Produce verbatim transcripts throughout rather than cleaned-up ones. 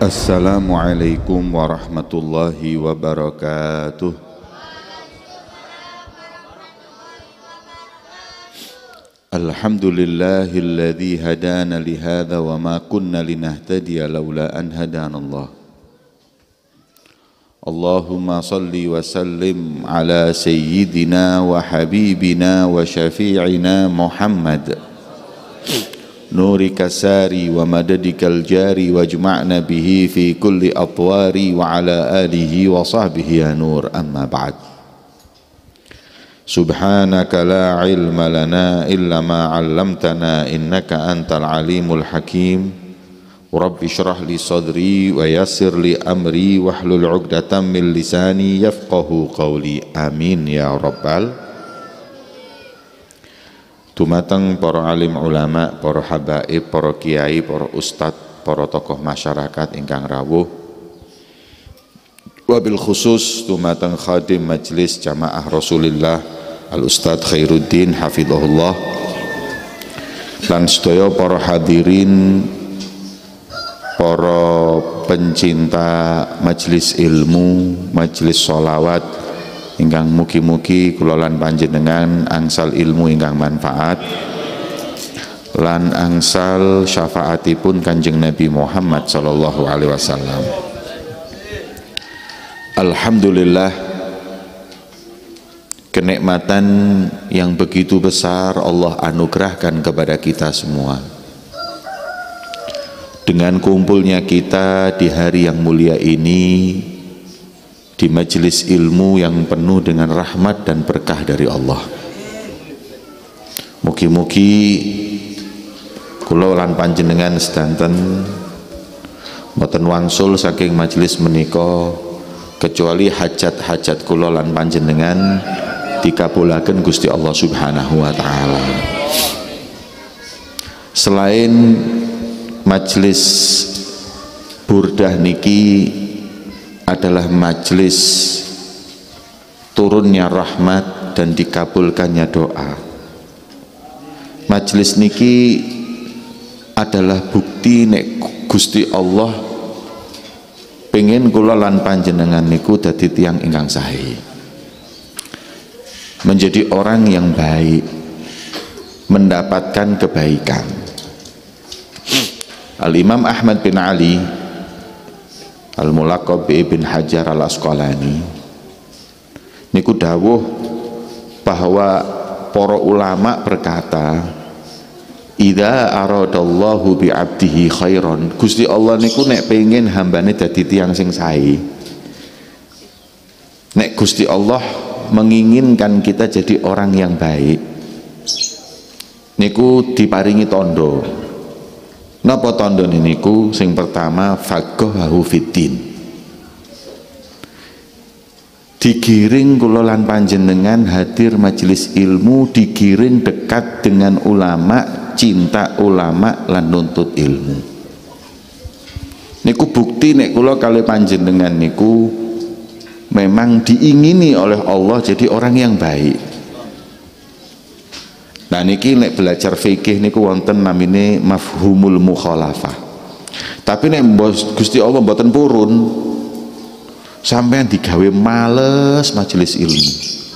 Assalamualaikum warahmatullahi wabarakatuh. Alhamdulillahilladzi hadana lihadza wa ma kunna linahtadiya laula an hadanallah. Allahumma salli wa sallim ala sayyidina wa habibina wa syafi'ina Muhammad nurika sari wa madadikal jari wajma'na bihi fi kulli atwari wa ala alihi wa sahbihi ya nur, amma ba'd. Subhanaka la ilma lana illa ma 'allamtana innaka antal alimul hakim. Rabbi shrah li sadri wa yassir li amri wahlul 'uqdatam min lisani yafqahu qawli. Amin ya rabbal. Dumateng para alim ulama, para habaib, para kiai, para ustadz, para tokoh masyarakat ingkang rawuh. Wabil khusus dumateng khadim majelis jamaah Rasulillah Al Ustadz Khairuddin hafizahullah. Lan sedaya para hadirin, para pencinta majelis ilmu, majelis sholawat ingkang mugi-mugi kula lan panjenengan angsal ilmu ingkang manfaat lan angsal syafaatipun Kanjeng Nabi Muhammad sallallahu alaihi wasallam. Alhamdulillah, kenikmatan yang begitu besar Allah anugerahkan kepada kita semua. Dengan kumpulnya kita di hari yang mulia ini, di majelis ilmu yang penuh dengan rahmat dan berkah dari Allah. Mugi-mugi kula lan panjenengan sedanten mboten wangsul saking majelis menika kecuali hajat-hajat kula lan panjenengan dikabulaken Gusti Allah Subhanahu wa taala. Selain majelis burdah niki adalah majelis turunnya rahmat dan dikabulkannya doa. Majelis niki adalah bukti nek Gusti Allah pengen kula lan panjenengan niku dadi tiyang ingkang sae, menjadi orang yang baik, mendapatkan kebaikan. Al-Imam Ahmad bin Ali Al-Mulaqab Ibn Hajar Al-Asqalani niku dawuh bahwa para ulama berkata, idza aradallahu bi 'abdihi khairan, Gusti Allah niku nek pengen hambane dadi tiyang sing sae, nek Gusti Allah menginginkan kita jadi orang yang baik niku diparingi tondo. Napa tandane niku? Sing pertama, faqahahu fiddin. Digiring kula lan panjenengan hadir majelis ilmu, digiring dekat dengan ulama, cinta ulama lan nuntut ilmu. Niku bukti nek kula kali panjenengan niku memang diingini oleh Allah jadi orang yang baik. Nah niki nek belajar fikih niku wonten namine mafhumul mukhalafah. Tapi nek Gusti Allah mboten purun, sampean digawe males majelis ilmu.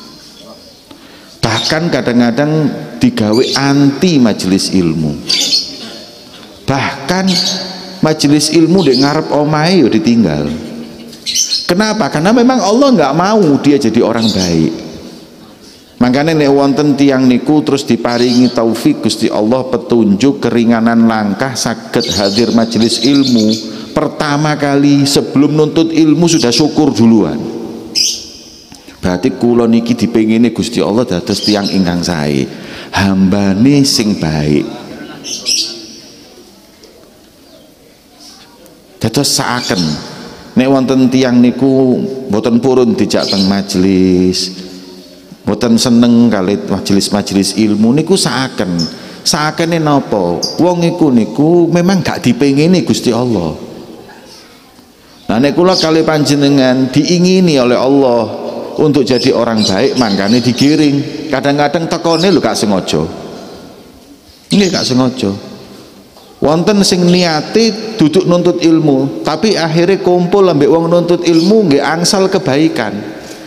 Bahkan kadang-kadang digawe anti majelis ilmu. Bahkan majelis ilmu di ngarep omahe yo ditinggal. Kenapa? Karena memang Allah nggak mau dia jadi orang baik. Makanya nek wonten tiang niku terus diparingi taufik Gusti Allah, petunjuk, keringanan langkah saged hadir majelis ilmu, pertama kali sebelum nuntut ilmu sudah syukur duluan. Berarti kula niki dipengini Gusti Allah dados tiang ingkang sae, hambane sing baik. Dados saaken nek wonten tiang niku mboten purun dijak teng majelis, mboten seneng kali majelis-majelis ilmu niku saaken. Saakene napa? Wong iku niku memang gak dipengini Gusti Allah. Nah nek kula kali panjenengan diingini oleh Allah untuk jadi orang baik, makanya digiring. Kadang-kadang tekone lho gak sengaja. Nggih gak sengaja. Wonten sing niate duduk nuntut ilmu, tapi akhirnya kumpul ambek wong nuntut ilmu nggih angsal kebaikan.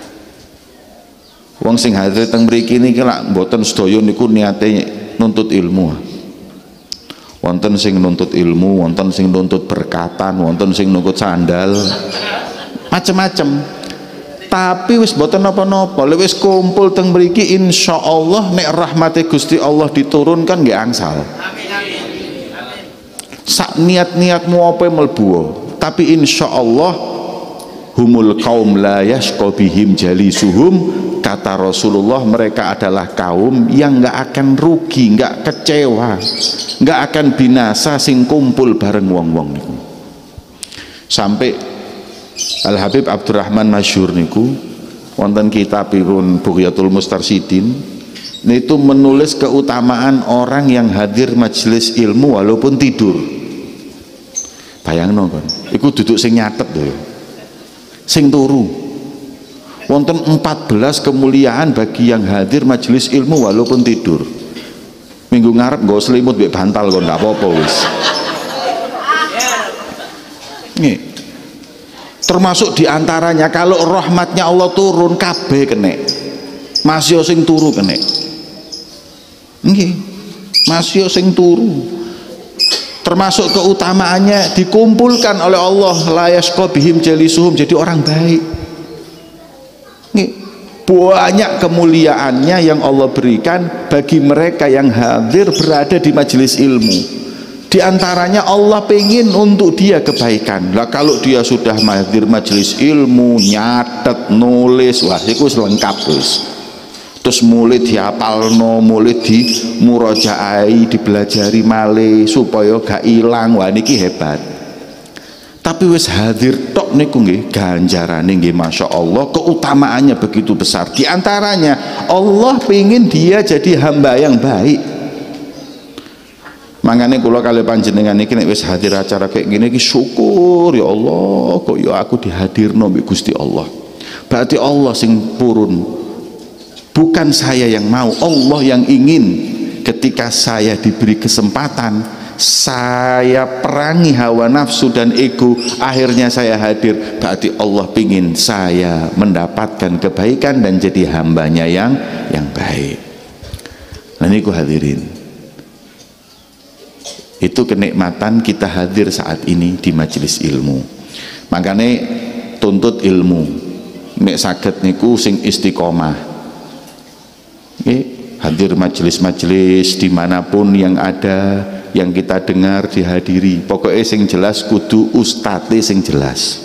Wong sing hadir teng mriki niki lak mboten sedaya niku niate nuntut ilmu. Wonten sing nuntut ilmu, wonten sing nuntut berkatan, wonten sing nuntut sandal, macem-macem. Tapi wis boten napa-napa, lek wis kumpul teng mriki insyaallah nek rahmate Gusti Allah diturunkan nggih angsal. Amin amin. Sak niat-niatmu apa mlebu, tapi insyaallah humul kaum la yashqa bihim jalisuhum, kata Rasulullah, mereka adalah kaum yang enggak akan rugi, enggak kecewa, enggak akan binasa sing kumpul bareng wong-wong niku. Sampai Al Habib Abdurrahman Masyhur niku wonten kitabipun Bughyatul Mustarsyidin itu menulis keutamaan orang yang hadir majelis ilmu walaupun tidur. Bayangno kan, iku duduk sing nyatet lho, sing turu. Wonten empat belas kemuliaan bagi yang hadir majelis ilmu walaupun tidur. Minggu ngarep nggo selimut mbek bantal kok ndak apa-apa wis. Nih, termasuk diantaranya kalau rahmatnya Allah turun kabeh kene, masih sing turu kene, nggih, masih sing turu. Termasuk keutamaannya dikumpulkan oleh Allah la yashqa bihim jalisuhum, jadi orang baik. Nggih, banyak kemuliaannya yang Allah berikan bagi mereka yang hadir berada di majelis ilmu. Di antaranya Allah pengen untuk dia kebaikan. Lah kalau dia sudah hadir majelis ilmu, nyatet, nulis, wah itu lengkap wis. Terus mulai dihafalno, mulai di murajaai, dibelajari malih supaya gak ilang. Wah niki hebat. Tapi wis hadir tok niku nggih ganjarane nggih masya Allah, keutamaannya begitu besar. Di antaranya Allah pengen dia jadi hamba yang baik. Mangane kula kali panjenengan iki nek wis hadir acara kayak gini iki syukur ya Allah, kok ya aku dihadirno mbek Gusti Allah. Berarti Allah sing purun. Bukan saya yang mau, Allah yang ingin. Ketika saya diberi kesempatan, saya perangi hawa nafsu dan ego, akhirnya saya hadir. Berarti Allah ingin saya mendapatkan kebaikan dan jadi hambanya yang yang baik. Nah ini ku hadirin, itu kenikmatan kita hadir saat ini di majelis ilmu. Makanya tuntut ilmu, nek saged niku sing istiqomah. Oke, hadir majelis-majelis dimanapun yang ada, yang kita dengar dihadiri. Pokoknya sing jelas kudu ustadz sing jelas.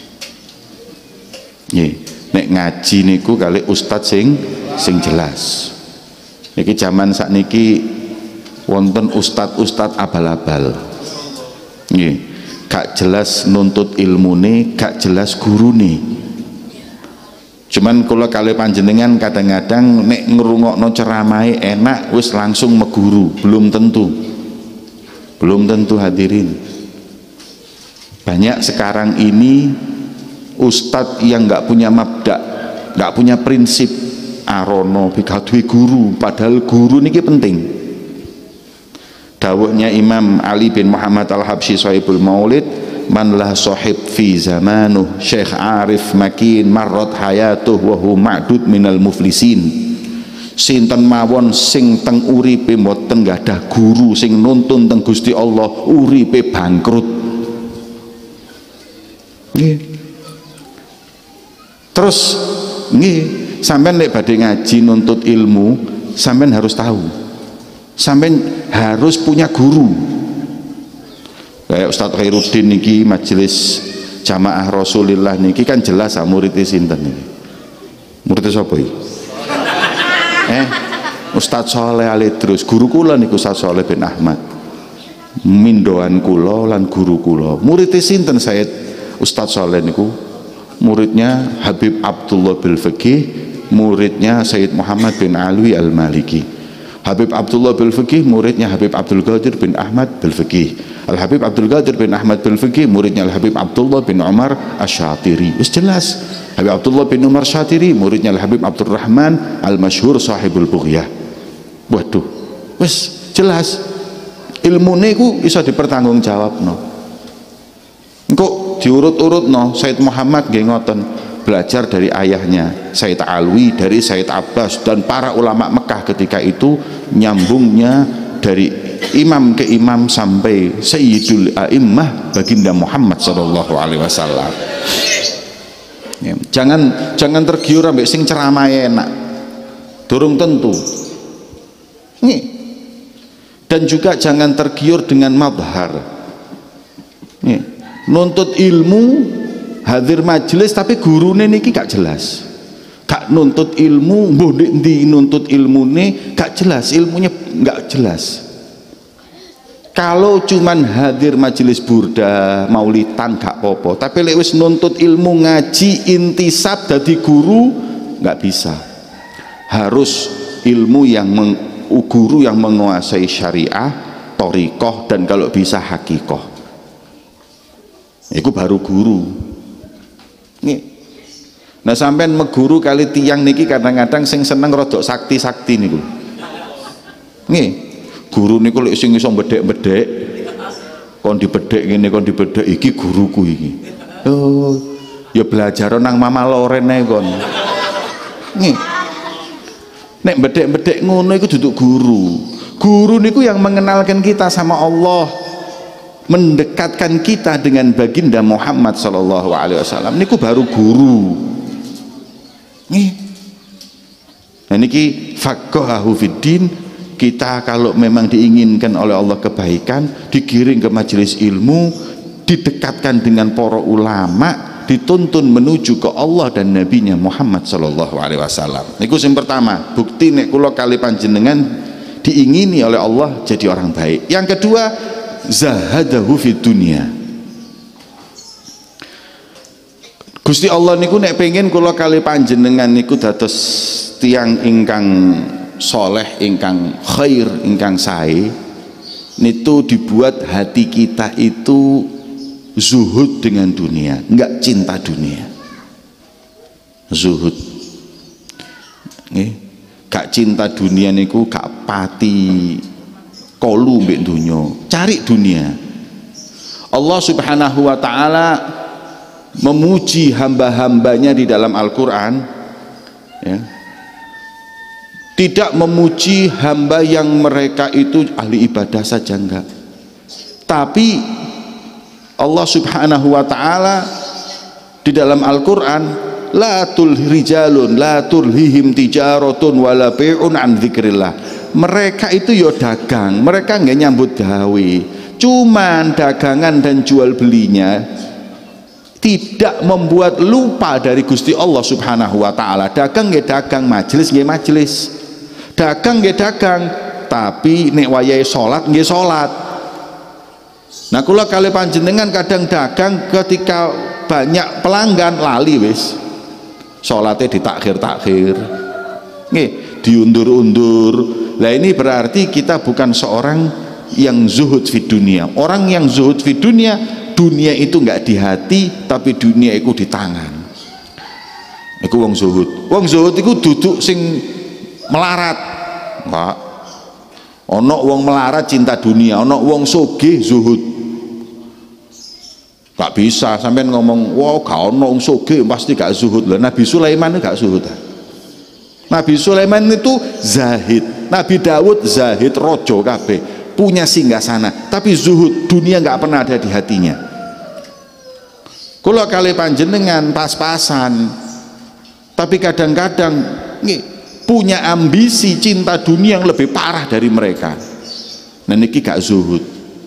Nih, nek ngaji niku kali ustadz sing sing jelas. Niki zaman sakniki wonten ustadz-ustadz abal-abal. Nih, gak jelas nuntut ilmune, gak jelas gurune. Cuman kalau kali panjenengan kadang-kadang nek ngerungokno ceramai enak wis langsung meguru, belum tentu. Belum tentu hadirin. Banyak sekarang ini ustadz yang nggak punya mabda, nggak punya prinsip, arono bikadwi guru, padahal guru niki penting. Dawuhnya Imam Ali bin Muhammad Al-Habsyi Shahibul Maulid, man la sahib fi zamanuh Syekh Arif Makin marrat hayatuh wa hu ma'dud minal muflisin. Sinten mawon sing teng uripe mboten gadah guru sing nuntun teng Gusti Allah, uripe bangkrut. Nggih. Terus nggih, sampean nek badhe ngaji nuntut ilmu, sampean harus tahu. Sampean harus punya guru. Kayak Ustadz Khairuddin niki majelis jamaah Rasulillah niki kan jelas ah muridnya sinten niki. Muridnya sapa iki? Eh, Ustadz Soleh Alidrus, guru kula niku Ustadz Soleh bin Ahmad. Mindoan kula lan guru kula. Muridnya sinten Said Ustadz Soleh niku? Muridnya Habib Abdullah bin Fiqih, muridnya Sayyid Muhammad bin Alwi Al-Maliki. Habib Abdullah bin Fiqih muridnya Habib Abdul Qadir bin Ahmad bin Fiqih. Al Habib Abdul Qadir bin Ahmad bin Fiqih muridnya Al Habib Abdullah bin Umar Asy-Syatiri. Wis jelas. Habib Abdullah bin Umar Syatiri muridnya Al Habib Abdul Rahman Al Masyhur Sahibul Bughyah. Waduh, wis jelas. ilmune ku iso dipertanggungjawabno. Engko diurut-urutno Said Muhammad nggih ngoten, belajar dari ayahnya Said Alwi, dari Said Abbas dan para ulama Mekah ketika itu, nyambungnya dari imam ke imam sampai Sayyidul A'immah baginda Muhammad sallallahu alaihi wasallam. Ya, jangan jangan tergiur ambek sing ceramah enak. Durung tentu. Nih. Dan juga jangan tergiur dengan madhar. Nih, nuntut ilmu hadir majelis tapi gurune niki gak jelas. Gak nuntut ilmu, mbuh ndi nuntut ilmune gak jelas, ilmunya gak jelas. Kalau cuman hadir majelis burda, maulidan gak popo, tapi lek wis nuntut ilmu, ngaji, intisab dadi guru gak bisa. Harus ilmu yang meng, guru yang menguasai syariah, thariqah, dan kalau bisa hakikoh. Itu baru guru. Nih. Nah sampean meguru kali tiang niki kadang-kadang sing seneng rodok sakti-sakti niku. Nih, guru niku lek sing iso bedhek-bedhek, kon dibedhek ngene, kon dibedhek iki guruku iki. Oh, ya belajar nang Mama Loren ae kon. Nih. Nek bedhek-bedhek ngono iku duduk guru. Guru niku yang mengenalkan kita sama Allah, mendekatkan kita dengan baginda Muhammad sallallahu alaihi wasallam, niku baru guru. Nih. Nah niki faqahahu fiddin. Kita kalau memang diinginkan oleh Allah kebaikan, digiring ke majelis ilmu, didekatkan dengan para ulama, dituntun menuju ke Allah dan nabinya Muhammad sallallahu alaihi wasallam. Niku sing pertama, bukti nek kula kali panjenengan diingini oleh Allah jadi orang baik. Yang kedua, zahadahu fid dunya. Gusti Allah niku nek pengen kula kali panjenengan niku dados tiang ingkang soleh, ingkang khair, ingkang sae, niku dibuat hati kita itu zuhud dengan dunia, enggak cinta dunia. Zuhud. Nggih, gak cinta dunia niku gak pati kolu mbek dunya, cari dunia. Allah Subhanahu wa taala memuji hamba-hambanya di dalam Al-Qur'an, ya. Tidak memuji hamba yang mereka itu ahli ibadah saja, enggak. Tapi Allah Subhanahu wa taala di dalam Al-Qur'an, la tulrijalun la tulhihim tijaratun wala bai'un an dzikrillah. Mereka itu yo dagang, mereka nggak nyambut gawe, cuman dagangan dan jual belinya tidak membuat lupa dari Gusti Allah Subhanahu wa taala. Dagang nggih dagang, majelis nggih majelis. Dagang nggih dagang, tapi nek wayahe salat nggih salat. Nah kula kali panjenengan kadang dagang ketika banyak pelanggan lali wis. Salate ditakhir-takhir. Nggih, diundur-undur. Lah ini berarti kita bukan seorang yang zuhud fi dunia. Orang yang zuhud fi dunia, dunia itu enggak di hati, tapi dunia itu di tangan. Iku wong zuhud. Wong zuhud iku duduk sing melarat. Enggak. Ana wong melarat cinta dunia, ana wong sugih zuhud. Gak bisa sampean ngomong, wow gak ana wong sugih pasti gak zuhud. Lah Nabi Sulaiman itu gak zuhud. Nabi Sulaiman itu zahid. Nabi Dawud zahid, rojo kabeh, punya singgasana, tapi zuhud, dunia gak pernah ada di hatinya. Kula kali panjenengan pas-pasan, tapi kadang-kadang nih, punya ambisi cinta dunia yang lebih parah dari mereka. Nah niki gak zuhud.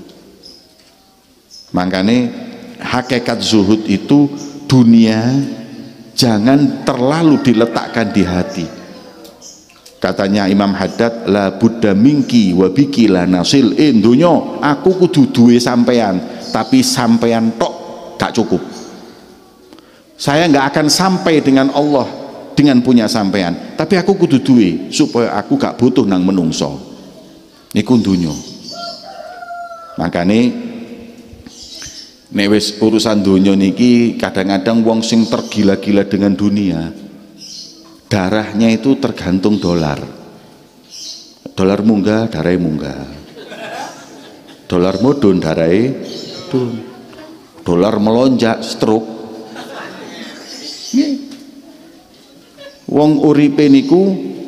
Makanya hakikat zuhud itu dunia jangan terlalu diletakkan di hati. Katanya Imam Haddad, la buddha minki wa biki la nasil. Eh dunyo, aku kudu duwe sampean, tapi sampean tok gak cukup. Saya nggak akan sampai dengan Allah dengan punya sampean, tapi aku kudu duwe supaya aku gak butuh nang menungso. Niku dunyo. Makane nek wis urusan dunia niki kadang-kadang wong sing tergila-gila dengan dunia, darahnya itu tergantung dolar. Dolar munggah, darahnya munggah. Dolar mudhun darahe turun. Dolar melonjak stroke. Nggih. Wong uripe niku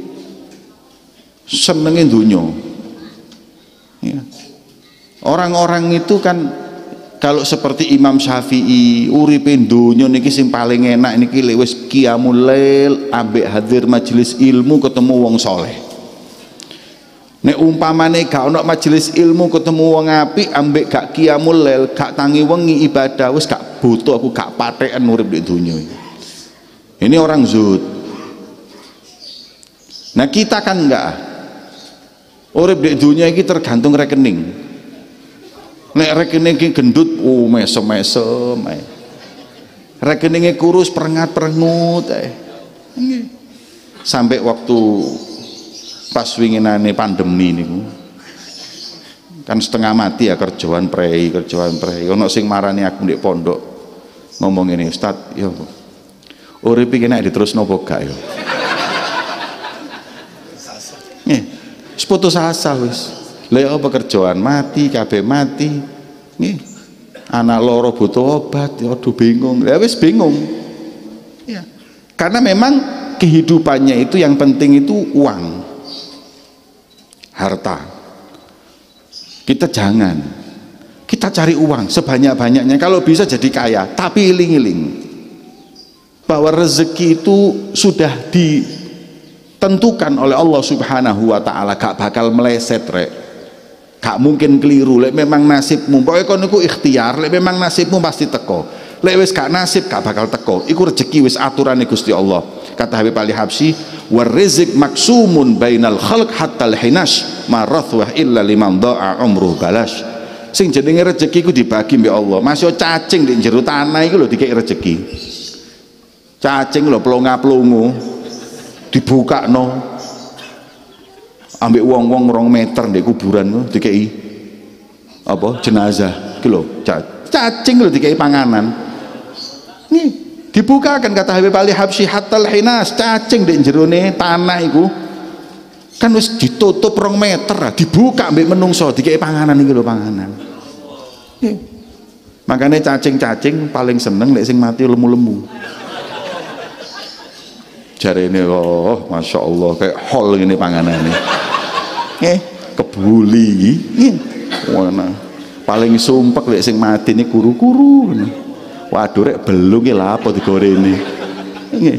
senenge donya. Ya. Orang-orang itu kan kalau seperti Imam Syafi'i uripe donya niki sing paling enak niki lek wis qiyamul lail ambek hadir majelis ilmu ketemu wong soleh. Nek umpamane gak ono majelis ilmu ketemu wong apik ambek gak qiyamul lail gak tangi wengi ibadah wis gak butuh aku gak pathekan urip di donya. Ini orang zuhud. Nah kita kan enggak. Urip di dunia ini tergantung rekening. Nek rekening ini gendut, oh mesem-mesem. Rekeningnya kurus, perengat-perengut. Eh. Sampai waktu pas winginane pandemi ini, kan setengah mati ya kerjaan prei, kerjaan prei. Ono sing marani aku di pondok ngomong ini, Ustad, yo, urip iki nek diterusno apa gak yo? Nih, putus asa wis. Lha apa kerjaan mati, kabeh mati. Nih, anak loro butuh obat, ya aduh bingung. Ya wis bingung. Ya. Karena memang kehidupannya itu yang penting itu uang, harta. Kita jangan. Kita cari uang sebanyak-banyaknya. Kalau bisa jadi kaya, tapi iling-iling bahwa rezeki itu sudah di tentukan oleh Allah Subhanahu wa taala, gak bakal meleset rek, gak mungkin keliru. Lek memang nasibmu, pokoknya kon iku ikhtiar, lek memang nasibmu pasti teko. Lek wis gak nasib gak bakal teko, iku rezeki wis aturane Gusti Allah. Kata Habib Ali Habsyi, war rizq maksumun bainal khalq hatta al-hinash ma rathwah illa liman dha'a umruh balash. Sing jenenge rezeki ku dibagi mbek Allah. Masih cacing di jero tanah iku lho dikek rezeki. Cacing lho plonga-plongo dibuka no ambek wong-wong rong meter di kuburan dikei apa jenazah gitu loh, cacing loh dikei panganan nih dibukakan. Kata Habib Ali Habsyi hatal hinas, cacing di jerone tanah itu kan wis ditutup rong meter dibuka ambek menungso dikei panganan gitu loh, panganan nih. Makanya cacing-cacing paling seneng lek sing mati lemu-lemu. Jari ini, oh masya Allah kayak hol ini panganannya. Eh kebuli, eh mana paling sumpek lek sing mati ini kuru-kuru. Waduh rek belum lah apa digoreng ini. Eh.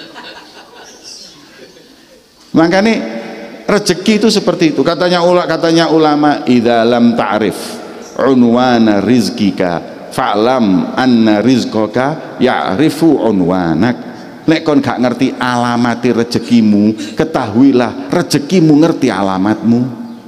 Makanya rezeki itu seperti itu. Katanya ulama, katanya ulama, idza lam ta'rif unwana rizqika fa'lam anna rizqaka ya'rifu unwanak. Nek kon gak ngerti alamati rezekimu, ketahuilah rezekimu ngerti alamatmu.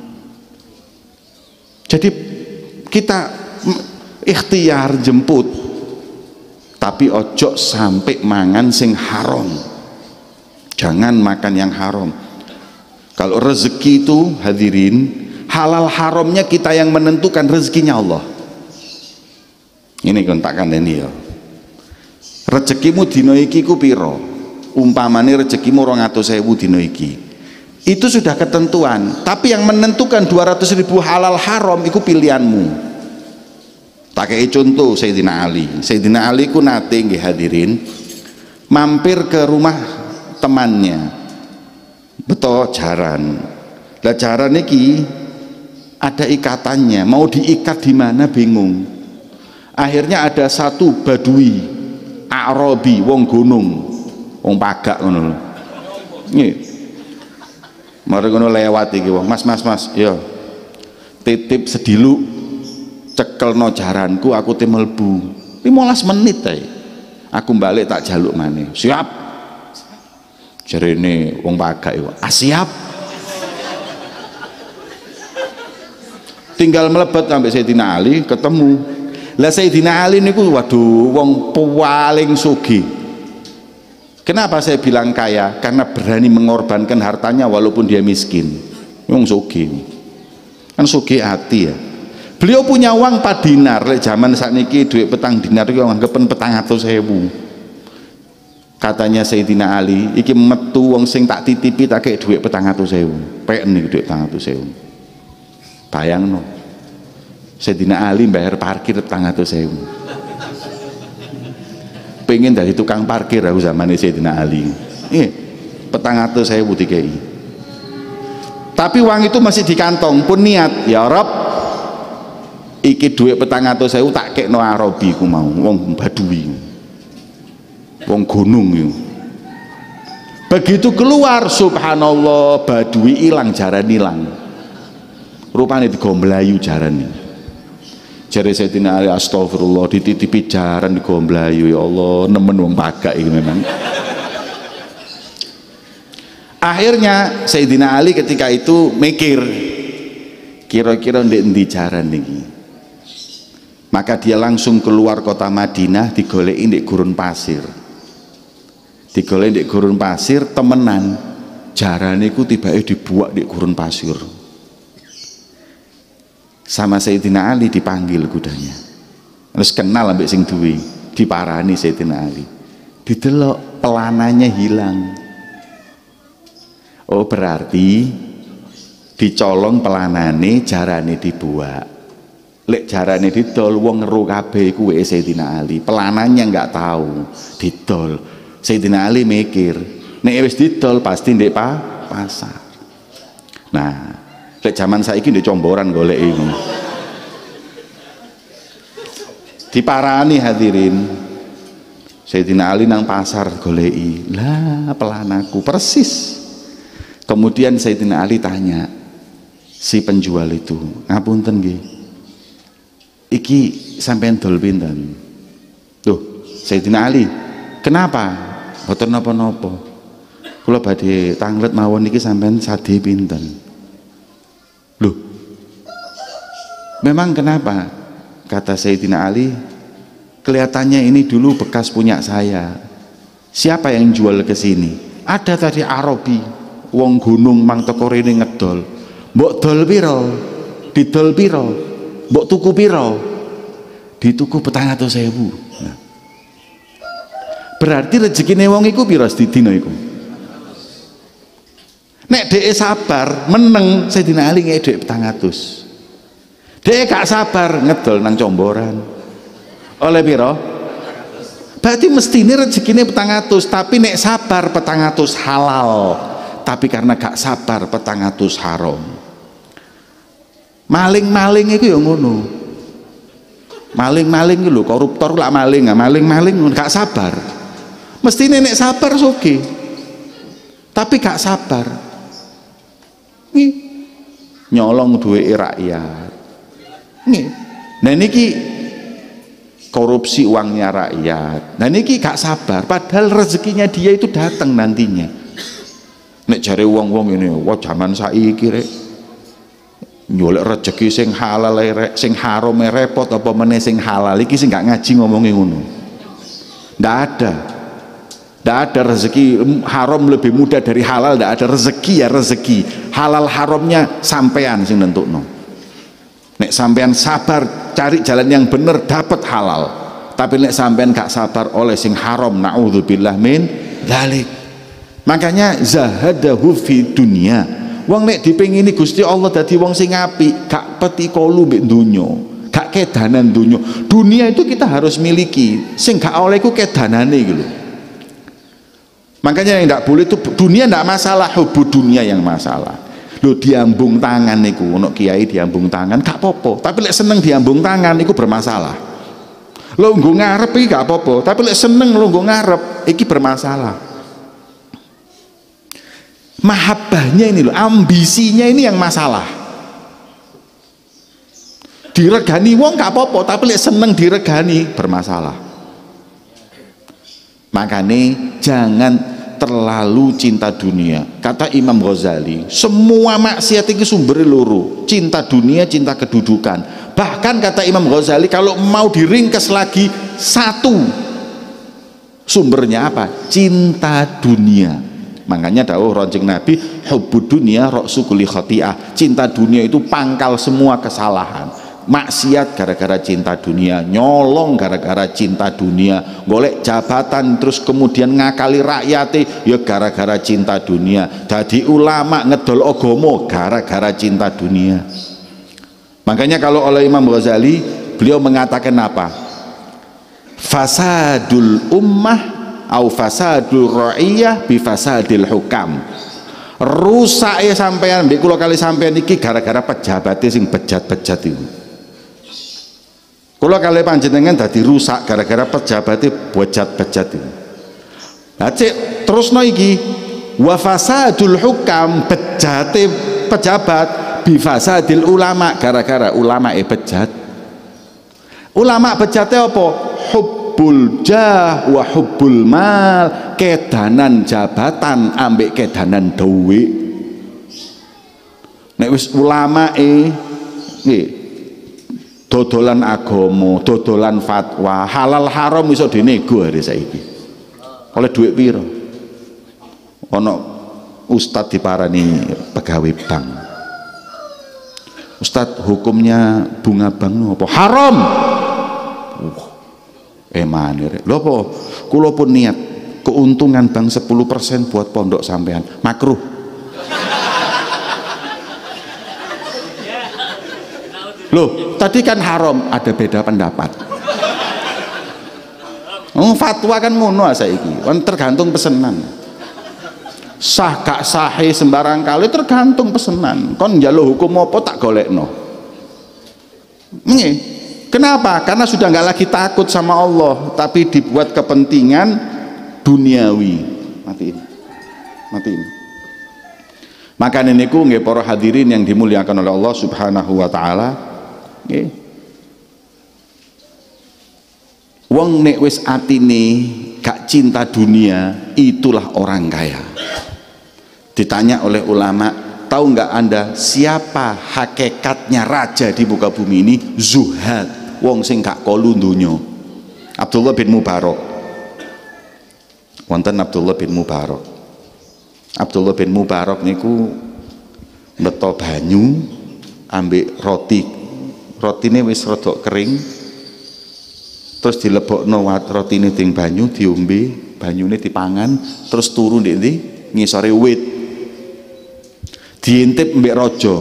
Jadi kita ikhtiar jemput, tapi ojo sampai mangan sing haram. Jangan makan yang haram. Kalau rezeki itu hadirin, halal haramnya kita yang menentukan, rezekinya Allah. Ini kontakan ini ya. Rezekimu dino iki ku piro? Umpamane rezekimu rong atus ewu dino iki. Itu sudah ketentuan, tapi yang menentukan dua ratus ribu halal haram itu pilihanmu. Tak kayak contoh Sayyidina Ali. Sayyidina Ali ku nate nggih hadirin mampir ke rumah temannya. Beto jaran. Lah jaran iki ada ikatannya, mau diikat di mana bingung. Akhirnya ada satu badui Arabi, wong gunung, wong pagak ngono. Nggih. Mari ngono lewat iki wong, Mas Mas Mas, yo. Titip sediluk cekelno jaranku aku te mlebu. lima belas menit ae. Aku balik tak jaluk maneh. Siap. Jarene wong pagak iku. Ah siap. Tinggal melebet sampai Sayyidina Ali ketemu. Lah Sayyidina Ali niku waduh wong paling sugih. Kenapa saya bilang kaya? Karena berani mengorbankan hartanya walaupun dia miskin. Wong sugih. Kan sugih hati ya. Beliau punya uang empat dinar, lek zaman sakniki duit petang dinar iku anggapen petang atus ewu. Katanya Sayyidina Ali, iki metu wong sing tak titipi tak kei duit petang atus ewu. Peken iki duit petang atus ewu. Bayangno. Sayyidina Ali bayar parkir petang atus sewu. Pengen dari tukang parkir aku zaman Sayyidina Ali. Iya, petang atus sewu dikei. Tapi uang itu masih di kantong, pun niat, ya Rob, iki duit petang atus sewu tak kekno Arabi ku mau, wong Badui, wong gunung yo. Begitu keluar, subhanallah, Badui hilang, jaran hilang. Rupanya digomblayu jaran ini. Jare Sayyidina Ali, astagfirullah, dititipi jaran digomblayu, ya Allah, nemen wong pagak ini memang. Akhirnya Sayyidina Ali ketika itu mikir, kira-kira ndek endi jaran niki. Maka dia langsung keluar kota Madinah, digoleki ndek gurun pasir. Digoleki ndek gurun pasir, temenan jarane ku tibake dibuak ndek gurun pasir. Sama Sayyidina Ali dipanggil kudanya. Terus kenal ambek sing duwe, diparani Sayyidina Ali. Didelok pelananya hilang. Oh berarti dicolong pelanane, jarane dibuak. Lek jarane didol wong ngeru kabeh kuwe Sayyidina Ali. Pelanannya nggak tahu, didol. Sayyidina Ali mikir, nek wis didol pasti ndek pa pasar. Nah, lek zaman saiki ndek comboran golek iku. Diparani hadirin. Sayyidina Ali nang pasar goleki. Lah pelanaku persis. Kemudian Sayyidina Ali tanya si penjual itu, ngapunten nggih, iki sampean dol pinten? Loh, Sayyidina Ali, kenapa? Mboten napa-napa. Kula badhe tanglet mawon iki sampean sade pinten? Loh, memang kenapa? Kata Sayyidina Ali, kelihatannya ini dulu bekas punya saya. Siapa yang jual ke sini? Ada tadi Arabi, wong gunung mang teko rene ngedol. Mbok dol piro? Didol piro? Mbok tuku piro? Dituku petang atus sewu. Nah. Berarti rezekine wong iku piro sedina iku? Nek dhek sabar meneng, Sayyidina Ali ngek dhek petang atus. Dhek gak sabar ngedol nang comboran. Oleh piro? Berarti mestine rezekine petang atus, tapi nek sabar petang atus halal. Tapi karena gak sabar petang atus haram. Maling-maling itu ya ngono. Maling-maling lho, koruptor lah maling, maling-maling gak sabar. Mesti nenek sabar soge. Tapi gak sabar. Nih, nyolong duit rakyat. Nih, nah niki korupsi uangnya rakyat. Nah niki gak sabar. Padahal rezekinya dia itu datang nantinya. Nek jare wong-wong ini, wah zaman saiki rek nyolek rezeki sing halal rek, sing haram repot apa meneh sing halal iki sing gak ngaji ngomongin ngono. Ndak ada. Ndak ada rezeki haram lebih mudah dari halal, ndak ada. Rezeki ya rezeki. Halal haramnya sampean sing nentukno. Nek sampean sabar cari jalan yang bener dapat halal. Tapi nek sampean gak sabar oleh sing haram, naudzubillah min dzalik. Makanya zahadahu fi dunia. Wong nek dipengini Gusti Allah dadi wong sing apik, gak petikolu mbek donya, gak kedanan donya. Dunia itu kita harus miliki, sing gak oleh iku kedanane iki lho. Makanya yang ndak boleh itu dunia ndak masalah, hubu dunia yang masalah. Lho diambung tangan niku, ono kiai diambung tangan gak apa-apa, tapi lek seneng diambung tangan iku bermasalah. Lho nggo ngarep iki gak apa-apa, tapi lek seneng lho nggo ngarep iki bermasalah. Mahabbahnya ini loh, ambisinya ini yang masalah. Diregani wong gak apa-apa, tapi lek seneng diregani bermasalah. Makanya jangan terlalu cinta dunia. Kata Imam Ghazali, semua maksiat itu sumbernya loro, cinta dunia, cinta kedudukan. Bahkan kata Imam Ghazali, kalau mau diringkas lagi satu, sumbernya apa? Cinta dunia. Makanya dawuh ronceng Nabi, hubbud dunya ra'su kulli khati'ah. Cinta dunia itu pangkal semua kesalahan. Maksiat gara-gara cinta dunia, nyolong gara-gara cinta dunia, golek jabatan terus kemudian ngakali rakyate ya gara-gara cinta dunia. Dadi ulama ngedol agama gara-gara cinta dunia. Makanya kalau oleh Imam Ghazali, beliau mengatakan apa? Fasadul ummah au fasadul ra'iyah bi fasadil hukam. Rusak ya sampean mbek kula kali sampean iki gara-gara pejabate sing bejat-bejat iku. Kula kali panjenengan dadi rusak gara-gara pejabate bejat-bejat iku. Lah cek terusno iki wa fasadul hukam, bejate pejabat, bi fasadil ulama, gara-gara ulama e bejat. Ulama bejate apa? Hubbul jah wa hubbul mal, kedanan jabatan ambek kedanan duit. Nek wis ulama e nggih dodolan agama, dodolan fatwa, halal haram iso dinego hari saiki. Oleh duit piro? Ono ustad diparani pegawai bank. Ustad, hukumnya bunga bank apa? Haram. Uh. Emanir, lho apa? Kula pun niat keuntungan bank sepuluh persen buat pondok sampean, makruh. Loh, tadi kan haram, ada beda pendapat. Oh, fatwa kan ngono saiki, kan tergantung pesenan. Sah gak sahih sembarang kali tergantung pesenan. Kon njaluk hukum apa tak golekno. Nggih. Kenapa? Karena sudah nggak lagi takut sama Allah, tapi dibuat kepentingan duniawi. Matiin, matiin. Maka niku nggih para hadirin yang dimuliakan oleh Allah Subhanahu wa taala, nggih. Wong nek wis atine gak cinta dunia, itulah orang kaya. Ditanya oleh ulama, tahu nggak Anda siapa hakikatnya raja di muka bumi ini? Zuhad. Wong sing gak kolu donya. Abdullah bin Mubarak. Wonten Abdullah bin Mubarak. Abdullah bin Mubarak niku neto banyu ambek roti. Rotine wis rada kering. Terus dilebokno rotine ding banyu, diombe, banyune dipangan, terus turu ndek ndi? Ngisore wit. Diintip mbek raja.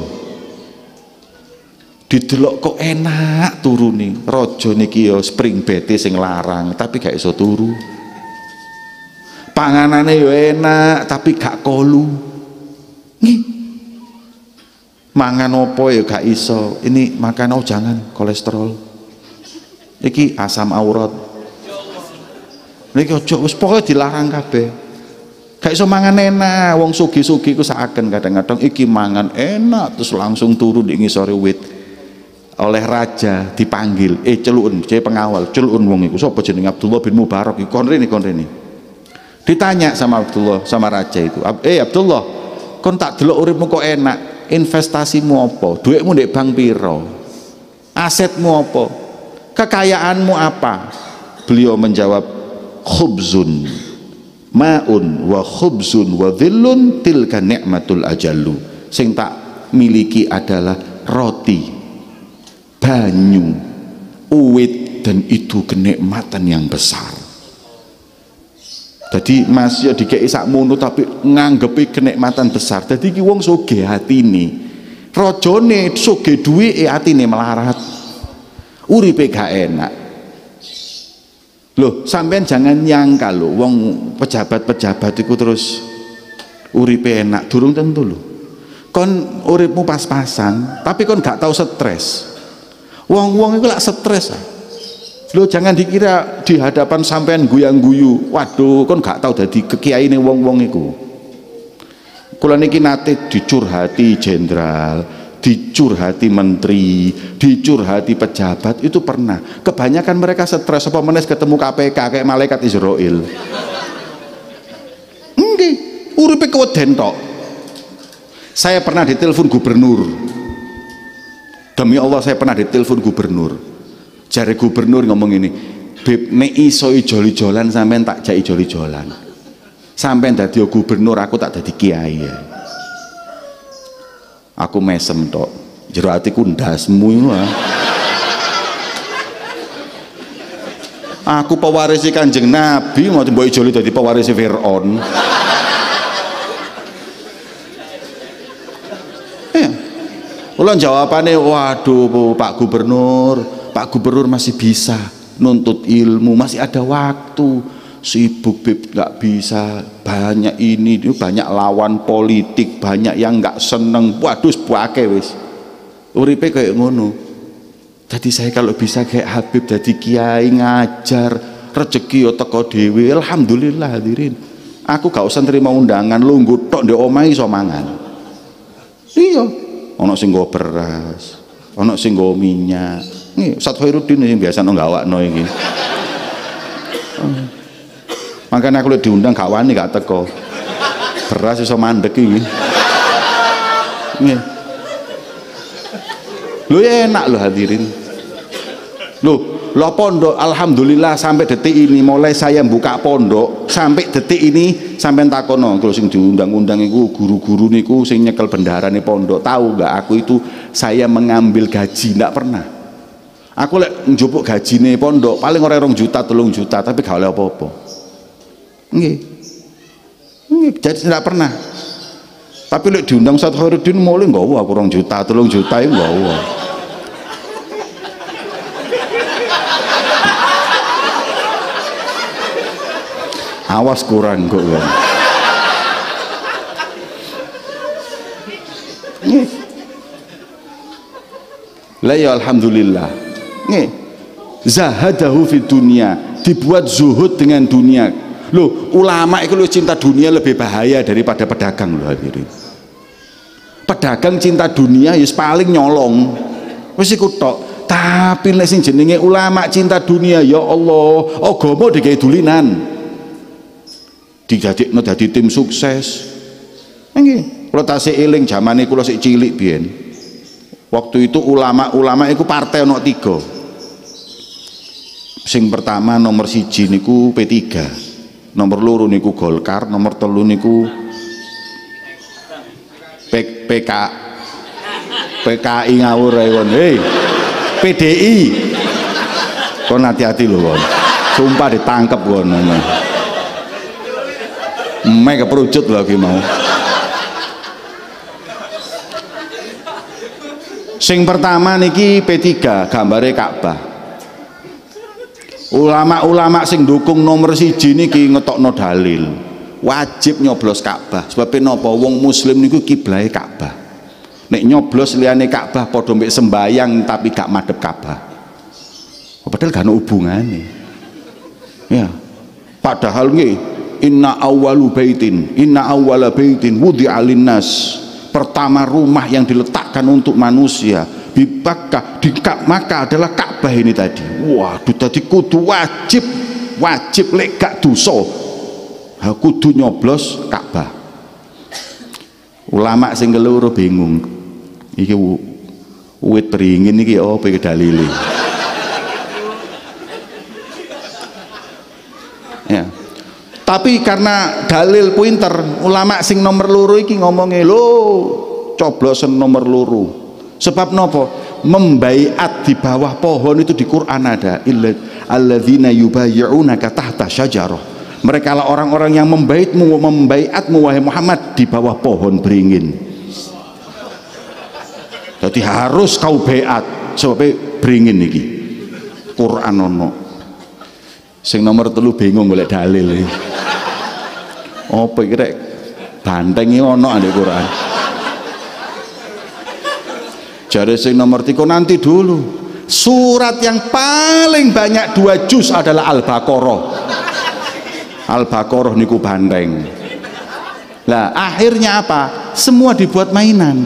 Didelok kok enak turu nih, rojo niki yo spring bete sing larang tapi gak iso turu. Panganane yo enak tapi gak kolu. Nih, mangan opo yo gak iso. Ini makan oh jangan kolesterol. Iki asam aurat. Niki ojo wis pokoke dilarang kabeh. Gak iso mangan enak. Wong sugi-sugi ku saken kadang-kadang iki mangan enak terus langsung turu di ngisore wit. Oleh raja dipanggil, eh celun, jadi pengawal, celun wong iku sapa jenenge? Abdullah bin Mubarak iku kon rene kon rene. Ditanya sama Abdullah, sama raja itu, eh Abdullah, kon tak delok uripmu kok enak, investasimu apa? Duitmu ndek bank piro? Asetmu apa? Kekayaanmu apa? Beliau menjawab, khubzun ma'un wa khubzun wa dhillun tilka ni'matul ajallu. Sing tak miliki adalah roti, banyu, uwit, dan itu kenikmatan yang besar. Jadi Mas ya dikei sakmono tapi nganggepi kenikmatan besar. Jadi ki wong sugih atine, rajane sugih duwike atine melarat, uripe gak enak. Loh, sampean jangan nyangka lho wong pejabat-pejabat iku terus uripe enak, durung tentu lho. Kon uripmu pas-pasan tapi kon gak tahu stres. Wong-wong itu lak stres. Lo jangan dikira di hadapan sampean guyang-guyu. Waduh, kon gak tahu dadi kekiyaine wong-wong iku. Kula niki nate dicurhati jenderal, dicurhati menteri, dicurhati pejabat, itu pernah. Kebanyakan mereka stres apa menes ketemu K P K kayak malaikat Israel. Nggih, uripe keweden tok. Saya pernah ditelepon gubernur. Demi Allah saya pernah ditelepon gubernur. Jare gubernur ngomong ini, Beb, nek iso ijol-ijolan sampean tak jai ijol-ijolan. Sampean dadi gubernur, aku tak dadi kiai ya. Aku mesem tok. Jero atiku ndasmu ngono. Aku pewarisi Kanjeng Nabi, mau mbok ijoli dadi pewarisi Firaun. Kula Mula jawabannya, waduh Pak Gubernur, Pak Gubernur masih bisa nuntut ilmu, masih ada waktu. Sibuk Bib, nggak bisa, banyak ini, banyak lawan politik, banyak yang nggak seneng. Waduh, buake wis. Uripe kayak ngono. Jadi saya kalau bisa kayak Habib jadi kiai ngajar, rezeki yo teko dhewe, alhamdulillah hadirin. Aku gak usah terima undangan, lungguh tok ndek omahe iso mangan. Iya, ana sing nggo beras, ana sing nggo minyak. Nggih, Ustaz Khairuddin sing biasa nggawakno iki. Makanya aku diundang gak wani gak teko. Beras iso mandek iki. Nggih. Lho enak lho hadirin. Loh, lo pondok alhamdulillah sampai detik ini mulai saya buka pondok sampai detik ini sampai takono kalau sing diundang-undang itu guru-guru niku sing nyekel bendahara nih pondok, tahu nggak aku itu saya mengambil gaji, nggak pernah. Aku lek njupuk gaji nih pondok paling orang rong juta telung juta tapi gak oleh apa-apa. Nggih. Nggih, jadi tidak pernah. Tapi lek diundang Ustaz Khairuddin mulai nggawa aku rong juta telung juta itu nggawa. Awas kurang kok kan. Lah ya alhamdulillah. Nih, zahadahu fi dunia, dibuat zuhud dengan dunia. Loh, ulama itu lo cinta dunia lebih bahaya daripada pedagang loh hadirin. Pedagang cinta dunia ya paling nyolong. Wis iku tok. Tapi nek sing jenenge ulama cinta dunia, ya Allah, agama digawe dulinan. Dijadikno dadi tim sukses. Nggih, kula tasih eling zamane kula sik cilik biyen. Waktu itu ulama-ulama iku partai ana tiga. Sing pertama nomor siji niku P tiga, nomor loro niku Golkar, nomor telu niku P K P K I ngawur ae kon. Hei, P D I. Kon hati-hati lho kon. Sumpah ditangkep kon. Mek keperucut lagi mau. Sing pertama niki P tiga, gambare Ka'bah. Ulama-ulama sing dukung nomor siji niki ngetokno dalil. Wajib nyoblos Ka'bah. Sebab napa wong muslim niku kiblahe Ka'bah. Nek nyoblos liyane Ka'bah padha mbek sembayang tapi gak madhep Ka'bah. Padahal gak ono hubungane. Ya. Padahal nggih inna awwalu baitin inna awwala baitin wudi'a linnas, pertama rumah yang diletakkan untuk manusia di Makkah, di Makkah adalah Ka'bah ini tadi. Waduh, tadi kudu wajib wajib lek gak dosa kudu nyoblos Ka'bah. Ulama sing keloro bingung iki wit beringin iki apa iki dalile. Ya. Tapi karena dalil pointer, ulama sing nomor loro iki ngomongnya lo coblosan nomor loro. Sebab nopo? Membaiat di bawah pohon itu di Quran ada. Alladzina yubayyi'unaka tahta syajarah. Mereka lah orang-orang yang membaiatmu, membaiatmu wahai Muhammad di bawah pohon beringin. Jadi harus kau baiat sebab beringin iki. Quran ono. Sing nomor telu bingung golek dalil iki. Apa iki rek banteng iki ono di Quran. Jare sing nomor tiga nanti dulu. Surat yang paling banyak dua juz adalah Al-Baqarah. Al-Baqarah niku banteng. Lah akhirnya apa? Semua dibuat mainan.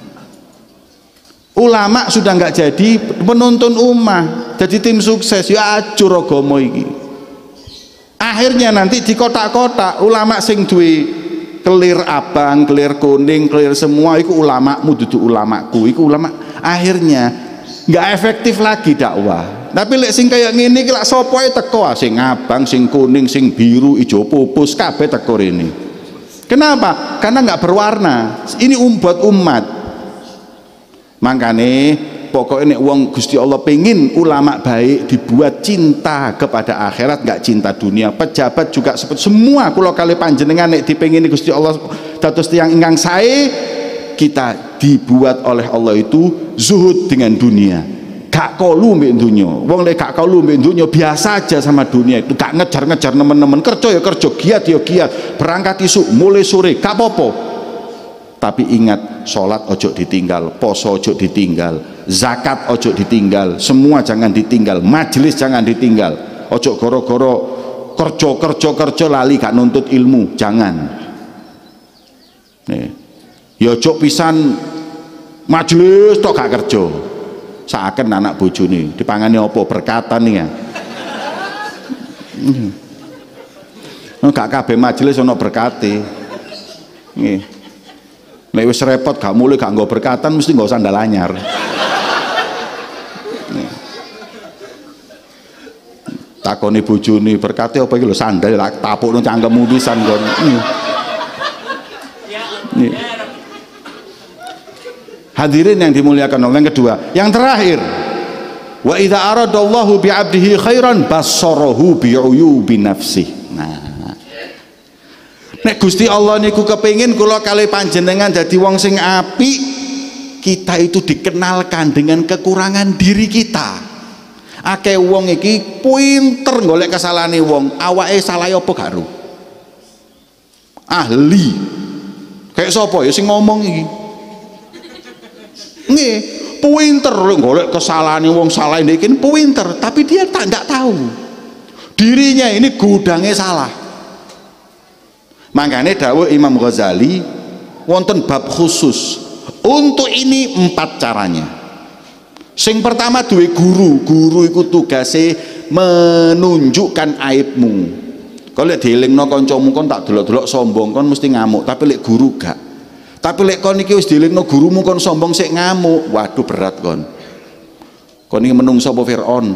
Ulama sudah nggak jadi penuntun ummah, jadi tim sukses ya acur agama iki. Akhirnya nanti di kotak-kotak ulama sing duwe kelir abang, kelir kuning, kelir semua iku ulamamu dudu ulamaku, iku ulama. Akhirnya nggak efektif lagi dakwah. Tapi lek sing kaya ngene iki lak sapa ae teko, sing abang, sing kuning, sing biru, ijo pupus kabeh teko rene. Kenapa? Karena nggak berwarna. Ini um, buat umat. Makane pokoknya nek wong Gusti Allah pengen ulama baik dibuat cinta kepada akhirat, nggak cinta dunia. Pejabat juga seperti semua kula kali panjenengan nek dipengini Gusti Allah dados tiyang ingkang sae, kita dibuat oleh Allah itu zuhud dengan dunia, gak kalu mbek dunya. Wong lek gak kalu mbek dunya biasa aja sama dunia itu, gak ngejar-ngejar nemen-nemen, kerja ya kerja, giat ya giat, berangkat isuk mulai sore gak apa-apa. Tapi ingat, sholat ojo ditinggal, poso ojo ditinggal, zakat ojo ditinggal, semua jangan ditinggal, majelis jangan ditinggal. Ojo goro-goro kerja kerja kerja lali gak nuntut ilmu, jangan. Nih, ya ojo pisan majelis tok gak kerja. Seakan anak bojone dipangani apa berkatan nih ya. Hmm. Gak kabeh majelis ono berkate. Nggih. Nek wis repot gak mulai gak nggo berkatan mesti nggo sandal anyar. Takoni bojone berkate apa iki lho, sandal tak tapukno cangkemmu pisan kon. Nih. Hadirin yang dimuliakan Allah, yang kedua, yang terakhir, wa idza aradallahu bi 'abdihi khairan bassarahu bi 'uyubi nafsihi. Nah, nek Gusti Allah niku kepengin kula kali panjenengan dadi wong sing apik, kita itu dikenalkan dengan kekurangan diri kita. Akeh wong iki pinter golek kesalahane wong, awake salah apa gak ro. Ahli. Kayak sapa ya sing ngomong iki? Nggih, pinter golek kesalahane wong, salah iki pinter, tapi dia tak ndak tahu. Dirinya ini gudangnya salah. Makanya dawuh Imam Ghazali wonten bab khusus untuk ini empat caranya. Sing pertama duwe guru, guru iku tugase menunjukkan aibmu. Kalau lek dielingno kancamu kon tak delok-delok sombong kon mesti ngamuk, tapi lek guru gak. Tapi lek kon iki wis dielingno gurumu kon sombong sik ngamuk, waduh berat kon. Kon iki menungso apa Firaun.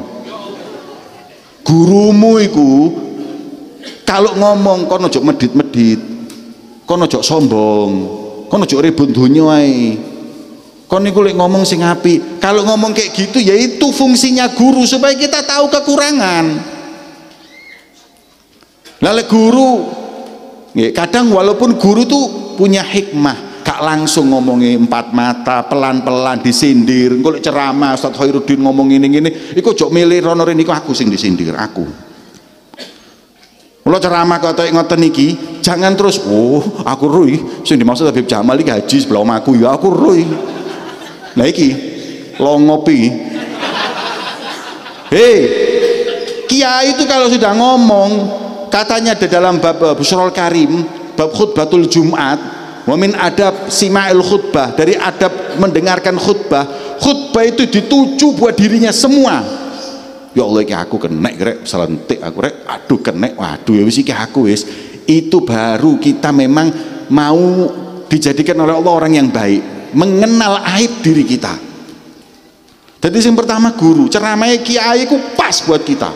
Gurumu iku kalau ngomong kono ojo medit-medit, kono ojo sombong, kono ojo ribut dunya ae. Kono niku lek ngomong sing apik. Kalau ngomong kayak gitu ya itu fungsinya guru supaya kita tahu kekurangan. Lalu guru, kadang walaupun guru tuh punya hikmah, gak langsung ngomongi empat mata, pelan-pelan disindir. Engko lek ceramah Ustaz Khairuddin ngomong ngene-ngene, iku ojo milih rono rene iku aku sing disindir, aku. Kalau ceramah kata ngoten niki, jangan terus, oh aku rui, sing dimaksud Habib Jamal iki haji sebelah omaku ya aku rui. Nah iki lo ngopi. Hei, kiai itu kalau sudah ngomong, katanya di dalam bab Busyrul Karim, bab khutbatul Jumat, wa min adab sima'il khutbah, dari adab mendengarkan khutbah, khutbah itu dituju buat dirinya semua. Ya Allah iki aku kenek rek selentik aku rek, aduh kenek, waduh ya wis iki aku wis. Itu baru kita memang mau dijadikan oleh Allah orang yang baik, mengenal aib diri kita. Jadi yang pertama guru, ceramahnya kiai ku pas buat kita.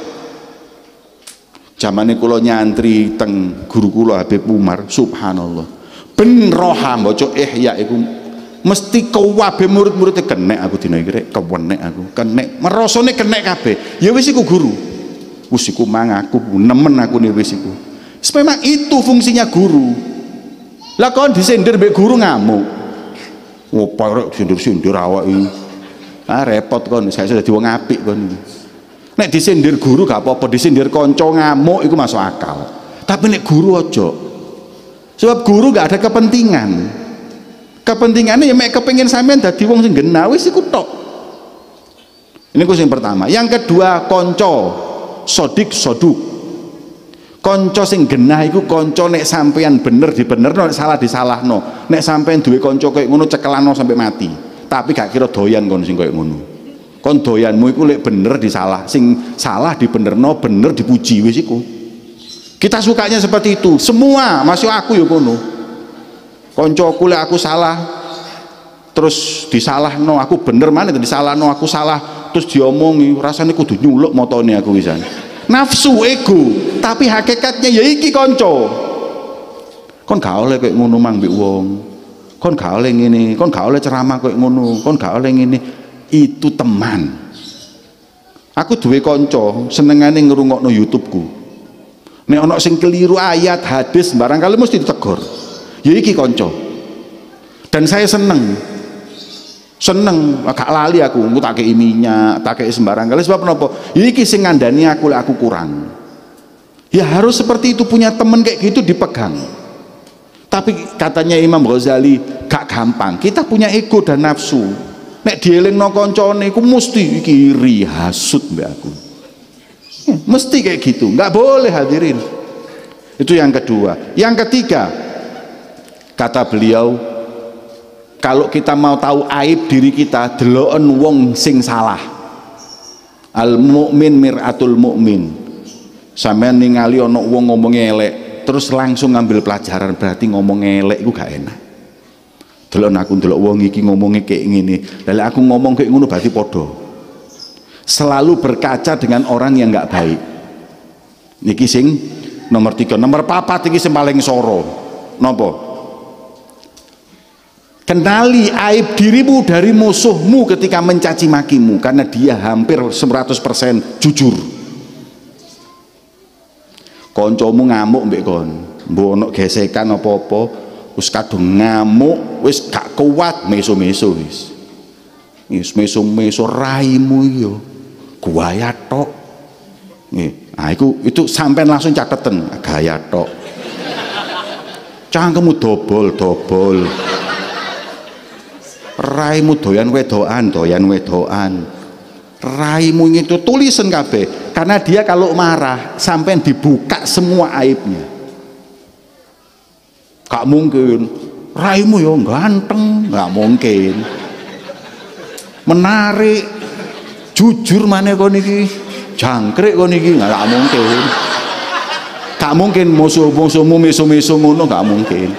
Zamane kula nyantri teng guru kula Habib Umar, subhanallah. Ben roha maca Ihya iku mesti kabeh murid-muridnya kenek aku dina iki rek, kewenek aku, kenek, merosone kenek kabeh. Ya wis iku guru. Wis iku mang aku nemen aku nih wis iku. Memang itu fungsinya guru. Lah kon disindir mbek guru ngamuk. Opo rek sindir-sindir awak iki. Ah repot kon, saya sudah dadi wong apik kon iki. Nek disindir guru gak apa-apa, disindir kanca ngamuk iku masuk akal. Tapi nek guru aja. Sebab guru gak ada kepentingan. Kepentingannya ya mek kepengin sampean dadi wong sing genah wis iku tok. Ini ku sing pertama. Yang kedua, kanca sodik soduk. Kanca sing genah iku kanca nek sampean bener dibenerno, nek salah disalahno. Nek sampean duwe kanca koyo ngono cekelano sampai mati. Tapi gak kira doyan kon sing koyo ngono. Kon doyanmu iku lek bener disalah, sing salah dibenerno, bener dipuji wis iku. Kita sukanya seperti itu. Semua masuk aku ya kono. Koncoku lek aku salah terus disalahno, aku bener mana tadi disalahno, aku salah terus diomongi, rasanya kudu nyuluk motone aku wisan. Nafsu ego, tapi hakikatnya ya iki konco. Kon gak oleh kayak ngono mang mbek wong. Kon gak oleh ngene, kon gak oleh ceramah kayak ngono, kon gak oleh ngene. Itu teman. Aku duwe konco senengane ngrungokno YouTube-ku. Nek ana sing keliru ayat hadis barangkali mesti ditegur. Ya iki konco. Dan saya seneng seneng gak lali aku engko tak kei minyak tak kei sembarang kali sebab napa iki sing ngandani aku lek aku kurang. Ya harus seperti itu, punya temen kayak gitu dipegang. Tapi katanya Imam Ghazali gak gampang, kita punya ego dan nafsu. Nek dielingno koncone iku mesti iki iri hasud mbak aku ya, mesti kayak gitu, nggak boleh hadirin. Itu yang kedua. Yang ketiga, kata beliau, kalau kita mau tahu aib diri kita, deloken wong sing salah. Al mukmin mir'atul mukmin. Sampeyan ningali ana wong ngomong elek terus langsung ngambil pelajaran, berarti ngomong elek iku gak enak. Delok aku ndelok wong iki ngomongnya kayak ngene, lha aku ngomong kayak ngono berarti padha. Selalu berkaca dengan orang yang nggak baik. Niki sing nomor tiga. Nomor papat iki sing paling soro. Napa? Kenali aib dirimu dari musuhmu ketika mencaci makimu, karena dia hampir seratus persen jujur. Koncomu ngamuk mbek kon, mbok ono gesekan apa-apa, wis kadung ngamuk, wis gak kuat meso-meso wis. Wis meso-meso raimu yo. Gaya tok. Nggih. Nah, itu itu sampean langsung cateten, gaya tok. Cangkemmu dobol-dobol. Raimu doyan wedoan, doyan wedoan. Raimu itu tulisan kabeh. Karena dia kalau marah sampean dibuka semua aibnya. Gak mungkin. Raimu yo ganteng, gak mungkin. Menarik, jujur mana kon iki, jangkrik kon iki, nggak mungkin. Gak mungkin musuh-musuhmu meso-meso ngono, gak mungkin.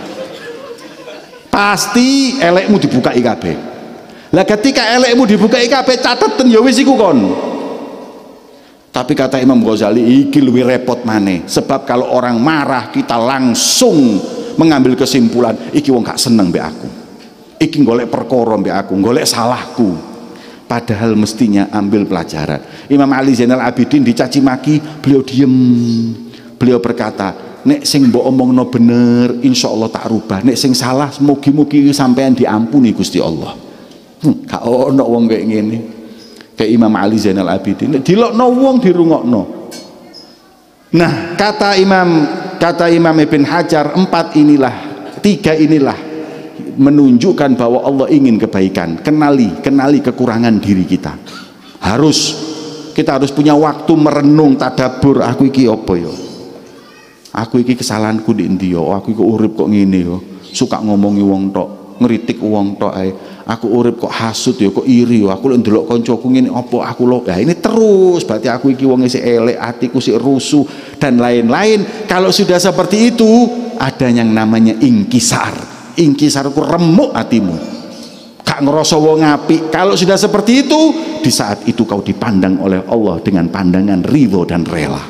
Pasti elekmu dibuka I K B. Lah ketika elekmu dibuka I K B, cateten ya wis iku kon. Tapi kata Imam Ghazali iki lebih repot maneh, sebab kalau orang marah kita langsung mengambil kesimpulan iki wong gak seneng mbek aku, iki golek perkara mbek aku, golek salahku. Padahal mestinya ambil pelajaran. Imam Ali Zainal Abidin dicaci maki, beliau diem, beliau berkata, nek sing mbok omongno bener insya Allah tak rubah, nek sing salah mugi-mugi sampean diampuni Gusti Allah. hmm, gak ono wong kayak ngene kayak Imam Ali Zainal Abidin, dilokno wong dirungokno. Nah kata Imam kata Imam Ibn Hajar, empat inilah, tiga inilah menunjukkan bahwa Allah ingin kebaikan. Kenali, kenali kekurangan diri kita. Harus, kita harus punya waktu merenung, tadabur. Aku iki apa yo? Aku iki kesalahanku di endi yo? Aku iki urip kok ngene yo. Suka ngomongi wong tok, ngeritik wong tok ae. Aku urip kok hasud yo, kok iri yo. Aku lek ndelok kancaku ngene apa aku lo. Nah, ini terus berarti aku iki wong sik elek, atiku sik rusuh dan lain-lain. Kalau sudah seperti itu, ada yang namanya ingkisar. Ingkisarku remuk hatimu, gak ngerasa wong apik. Kalau sudah seperti itu, di saat itu kau dipandang oleh Allah dengan pandangan ridho dan rela.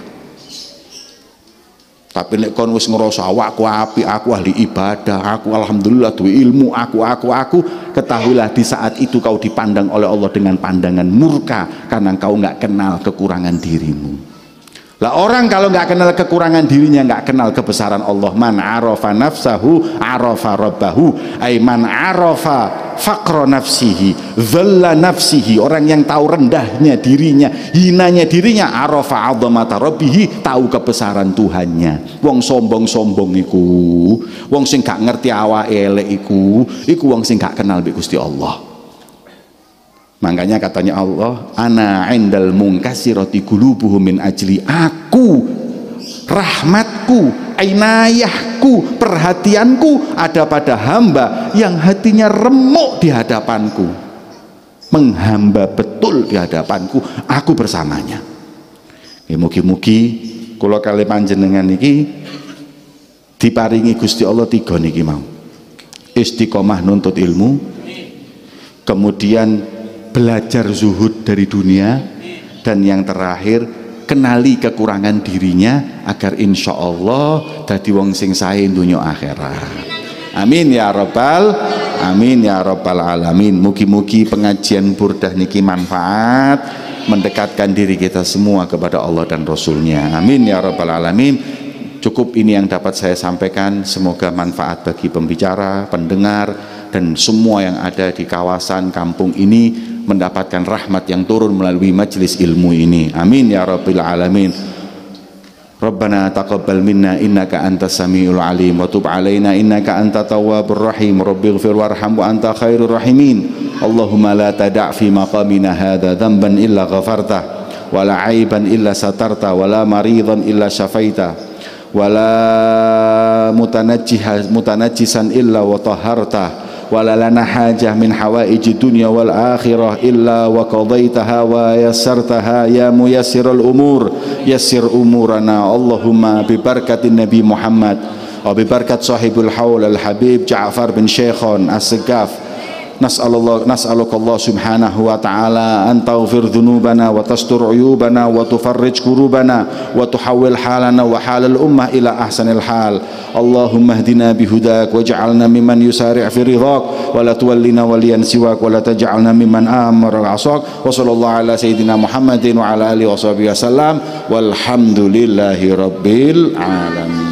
Tapi nek kon wis ngerasa awakku apik, aku ahli ibadah, aku alhamdulillah duwe ilmu, aku aku aku, ketahuilah di saat itu kau dipandang oleh Allah dengan pandangan murka, karena kau nggak kenal kekurangan dirimu. Lah orang kalau nggak kenal kekurangan dirinya, nggak kenal kebesaran Allah. Man arafa nafsahu arafa rabbahu, ay man arafa faqra nafsihi dhalla nafsihi. Orang yang tahu rendahnya dirinya, hinanya dirinya, arafa azamata rabbihi, tahu kebesaran Tuhannya. Wong sombong-sombong iku, wong sing gak ngerti awake elek iku, iku wong sing gak kenal mbek Gusti Allah. Makanya katanya Allah, ana indal munkasirati qulubuhum min ajli, aku, rahmatku, inayahku, perhatianku ada pada hamba yang hatinya remuk di hadapanku, menghamba betul di hadapanku, aku bersamanya. Mugi-mugi kula kali panjenengan niki diparingi Gusti Allah tiga niki mau. Istiqomah nuntut ilmu, kemudian belajar zuhud dari dunia, dan yang terakhir kenali kekurangan dirinya agar insya Allah dadi wong sing sae dunya akhirat. Amin ya rabbal amin ya rabbal alamin. Mugi-mugi pengajian burdah niki manfaat, mendekatkan diri kita semua kepada Allah dan Rasulnya. Amin ya rabbal alamin. Cukup ini yang dapat saya sampaikan, semoga manfaat bagi pembicara, pendengar, dan semua yang ada di kawasan kampung ini mendapatkan rahmat yang turun melalui majelis ilmu ini. Amin ya rabbil alamin. Rabbana taqabbal minna innaka antas samiul alim wa tub alaina innaka antat tawwabur rahim. Rabbighfir warham wa anta khairur rahimin. Allahumma la tada' fi maqamina hadha dhanban illa ghafartah wa la aiban illa satarta wa la maridan illa syafaita wala mutanajjisan illa wa taharta wala lana hajah min hawaiji dunya wal akhirah illa wa qadaitaha wa yassartaha ya muyassiral umur yassir umurana Allahumma bi barakatin Nabi Muhammad wa bi barakat sahibul haul al habib Ja'far bin Syekhon as-Segaf. Nas'alullah nas'alukallah subhanahu wa ta'ala an taghfir dhunubana wa tastur uyubana wa tufarrij kurubana wa tuhawwil halana wa halal ummah ila ahsanil hal. Allahumma hdina bihudak waj'alna mimman yusari' fi ridhak wa la tuwallina waliyan siwak wa la taj'alna mimman amara 'asak. Wa sallallahu ala sayyidina Muhammadin wa ala alihi wa sahbihi wasallam walhamdulillahi rabbil alamin.